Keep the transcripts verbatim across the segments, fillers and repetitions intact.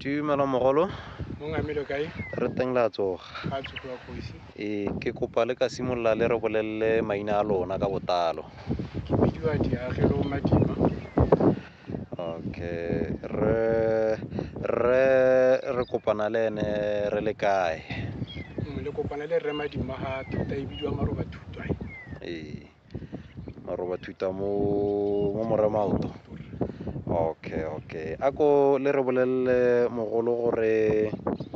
Dumela mogolo. Mongamelo kae? Re teng la tsoga. Ga tsoga kgosi. E ke kopa le ka simolla le re bolelle maina a lona ka botalo. Ke bidiwa Diagelo Madima. Okay. Re re re kopana le ene re le kae? Le kopana le Rre Madima ha thuta e bidiwa Maroba Thutwa. Eh. Maroba Thutwa mo mo Moremaoto. Okay, okay. Ako le re bolelle mogolo gore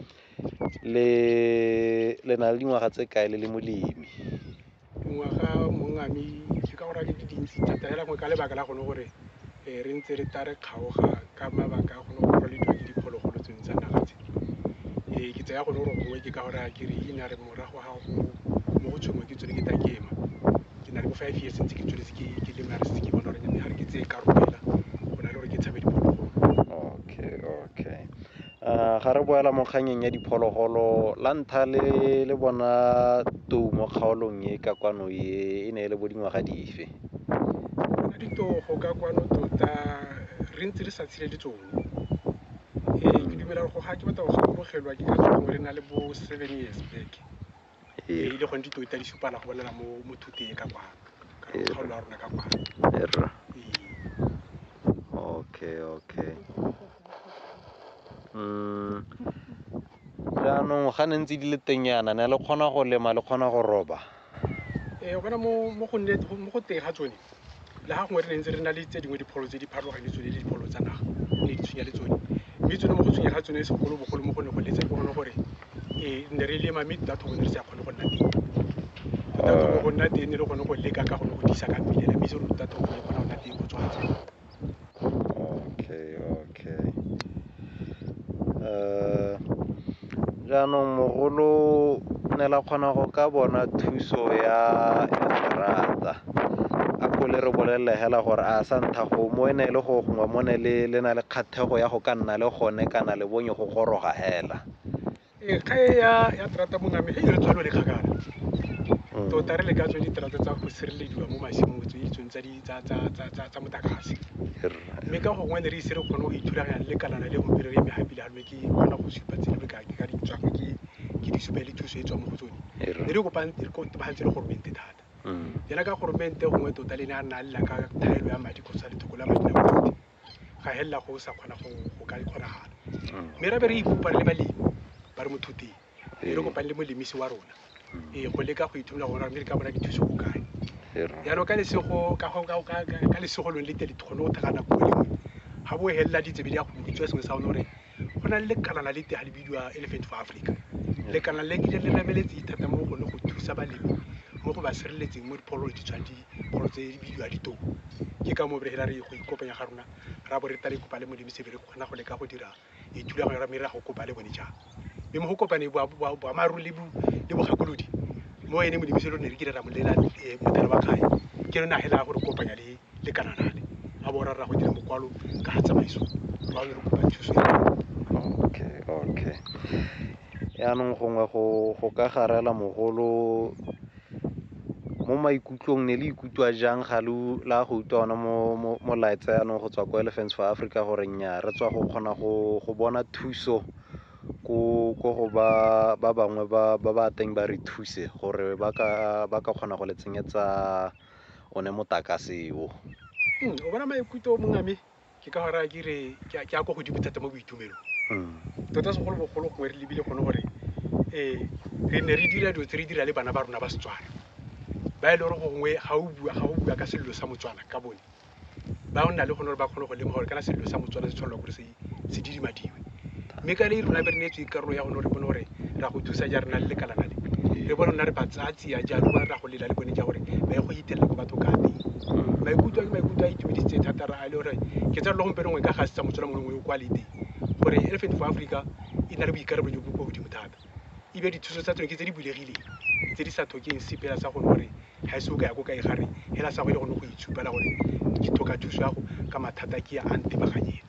le le na le dingwaga tse kae le le molemi? Ngwaga mongami ke ka gore ke di dintsi thata hela ngwe ka lebaka la gone gore eh re ntse re tare kgaoga ka mabaka a gone gore le di diphologolo tse ntse naga tse. Eh ke tsaya gone gore gongwe ke ka gore a ke re ina re morago ga go mo go tshwengwe ke tsone ke takema. Ke na le bo five years ntse ke tsweletse ke ke le mare se ke bona gore ga re ke tse ka romela go na le gore ke tshabe diphologolo. Okay, okay. Uh, ga re boela mo kganyeng ya diphologolo la ntlha le le bona tou mo kgaolong e ka kwano e e ne le bo dingwaga dife? Bona ditogo ka kwano tota re ntse re sa tshile le tsone. Eh ke dumela go ga ke batla go gakologelwa ke ka tsone re na le bo seven years back. Eh ile go ntse tota di supala go bolela mo mo thuteng ka kwa ka kgaolo ya rona ka kwa. Erra. Okay, okay. Mm. Jaanong ga ne ntse di le tenyana ne le kgona go lema le kgona go roba? Eh bona mo mo go nne mo go teng ga tsone le ga gongwe re ntse re na le tse dingwe dipholo tse di pharologane le tsone le dipholo tsa naga ne di tshwenya le tsone mme tsone mo go tshwenya ga tsone segolo bogolo mo go ne go letse go gone gore eh ne re lema mme data go ne re sa kgone go nna teng data go go nna teng le gone go leka ka gone go disa ka pele mme se re data go ne go nna teng go tswatsa. Okay, okay. Uh jaanong mogolo ne la kgona go ka bona thuso ya serata a ko le re bolelle hela gore a sa ntha go mo ene le go gongwe mo ne le le na le kgathego ya go ka nna le gone kana le bonye go goroga hela? Eh kgae ya ya trata mongame e re tswalo le kgakala tota re le ka tswe di trata tsa go sirelediwa mo masimong tse di tsweng tsa di tsa tsa tsa tsa motakase mme ka gongwe ne re ise re kgone go ithulaganya le kalana le go pele re eme hape le halwe ke kgona go supa tsele le ka ka di tswang ke ke di supa le thuso e tswa mo go tsone ne re kopang re go tebagantse le gore mente thata yena ka gore mente gongwe tota le ne a nna lla ka thaelo ya madi go sa le thoko la madi na go ga hella go sa kgona go go ka kgonagala mme re be re ipupa le balemi ba re mothuteng e re kopang le molemisi wa rona e go leka go ithulla gore re ka bona dithuso go kae ya no ka le sego ka go ka ka le sego le le tele tkhone o thagana go le ga bo hella ditsebe di a go bitswa sengwe sa gore go na le kalana le te ha le bidiwa Elephant for Africa le kana le ke le remeletse thata mo go le go thusa balemi mo go ba sireletseng mo diphologolo di tshwang di pholo tse di bidiwa ditou ke ka mo re hela re go ikopanya ga rona ra bo re tla le kopa le modimo se re kgona go le ka go dira e thula go ra mera go kopa le bone jang mme mo go kopane bo bo maru le bo le bo gakolodi mo ene modimo se lo ne re kile ra mo lela motelo wa kae ke rena hela go re kopanya le le kanana le a bo ra ra go dira mokwalo ka ga tsamaiso ba re kopa thuso. Okay, okay. Yaanong gongwe go go ka garela mogolo mo maikutlong ne le ikutlwa jang ga lu la go utlwa ona mo mo laetse yaanong go tswa ko Elephants for Africa gore nya re tswa go kgona go go bona thuso ko go go ba ba bangwe ba ba ba teng ba re thuse gore ba ka ba ka kgona go le tsenyetsa one motakase o. O bona maikutlo mongame ke ka gore a ke re ke a go godimo thata mo boitumelong tota segolo bogolo go re lebile gone gore eh re ne re dira dilo tse re dira le bana ba rona ba Setswana ba ile gore gongwe ga o bua ga o bua ka sello sa Motswana ka bone ba o nna le gone ba kgone go lema gore kana sello sa Motswana se tshwanela gore se se didimadiwe mme ka le rona be re netse karolo ya gone re bone gore ra go thusa ja rena le kalana le re bona nna re batsatsi ya jalo ba ra go lela le bone ja gore ba go itella go batho ka teng maikutlo ke maikutlo a itumeditse thata ra a le gore ke tsa lo gompelo ngwe ka ga se tsa Motswana mongwe o kwa le teng gore Elephant for Africa e na le boikarabelo jo bo go godimo thata e be dithuso tsa tsone ke tse di bulegileng tse di sa tlhokeng sepela sa gone gore ga se o ka ya go ka e gare hela sa go ile gone go itshupela gore ke tlhoka thuso ya go ka mathata ke ya antibaganyeng.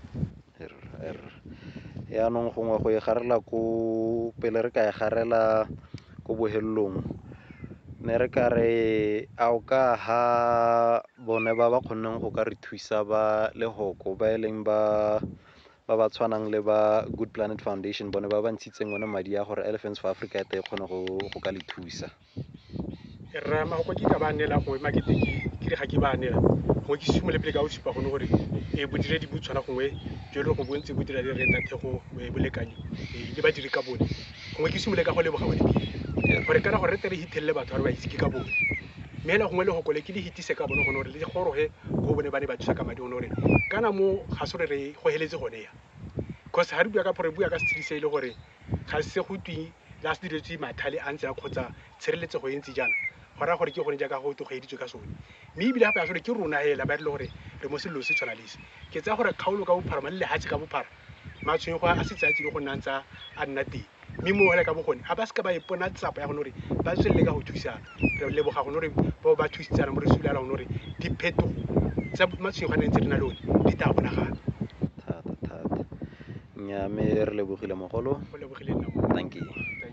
Yaanong gongwe go e garela ko pele re ka e garela ko bohelelong ne re ka re a o ka ha bone ba ba kgonneng go ka re thusa ba le hoko ba eleng ba ba ba tshwanang le ba Good Planet Foundation bone ba ba ntshitseng one madi a gore Elephants for Africa e kgone go go ka le thusa ra ma go ke ka ba nela go market ke ke ga ke ba nela go ke simole pele ka o supa gone gore e bodiredi bo tshwana gongwe jo le go bontse bo dira le renta thego bolekanyo e le ba dire ka bone gongwe ke simole ka go leboga bone pele gore kana gore re tere hitelle batho ba ba itse ke ka bone mela gongwe le go kole ke le hitise ka bone gone gore le goroge go bone ba ne ba thusa ka madi gone gore kana mo ga sore re go heletse gone ya cause ha re bua ka gore bua ka setshedise ile gore ga se go twi la se diretse mathale a ntse a khotsa tshireletse go entse jana gora gore ke gone ja ka go to go editswe ka sone mme ibile gape a sore ke rona hela ba ile gore re mo selo se tshwana lese ke tsa gore kgaolo ka bophara le hatse ka bophara matshwenyo go a se tsatsi le go nantsa a nna teng mme mo hele ka bogone a ba se ka ba ipona tsapa ya gone gore ba tswelle ka go thusana re leboga gone gore ba ba thusitsana mo re sulela gone gore di phetogo tsa matshwenyo ga ntse re na le one di ta bonagana thata thata nya me re lebogile mogolo go lebogile nna thank you